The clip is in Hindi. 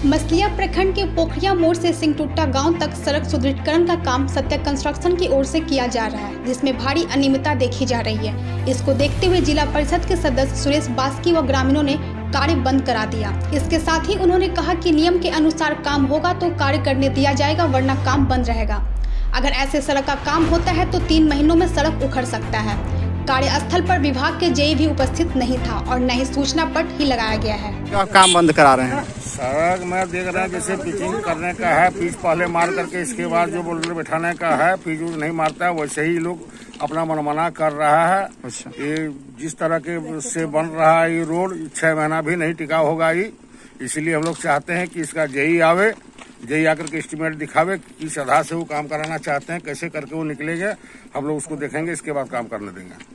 मसलिया प्रखंड के पोखरिया मोड़ से सिंगटुट्टा गांव तक सड़क सुदृढ़ीकरण का काम सत्य कंस्ट्रक्शन की ओर से किया जा रहा है, जिसमें भारी अनियमितता देखी जा रही है। इसको देखते हुए जिला परिषद के सदस्य सुरेश बास्की व ग्रामीणों ने कार्य बंद करा दिया। इसके साथ ही उन्होंने कहा कि नियम के अनुसार काम होगा तो कार्य करने दिया जाएगा, वरना काम बंद रहेगा। अगर ऐसे सड़क का काम होता है तो 3 महीनों में सड़क उखड़ सकता है। कार्यस्थल पर विभाग के जेई भी उपस्थित नहीं था और न ही सूचना पट ही लगाया गया है। क्या काम बंद करा रहे हैं? सड़क में देख रहे हैं जैसे पिचिंग करने का है, पिच पहले मार करके इसके बाद जो बोल्डर बैठाने का है, पिच नहीं मारता है, वैसे ही लोग अपना मनमाना कर रहा है। अच्छा। ये जिस तरह के से बन रहा है ये रोड 6 महीना भी नहीं टिका होगा ये, इसलिए हम लोग चाहते हैं कि इसका जेई आवे, जेई आकर के एस्टीमेट दिखावे किस आधार से वो काम कराना चाहते हैं, कैसे करके वो निकलेंगे, हम लोग उसको देखेंगे, इसके बाद काम करने देंगे।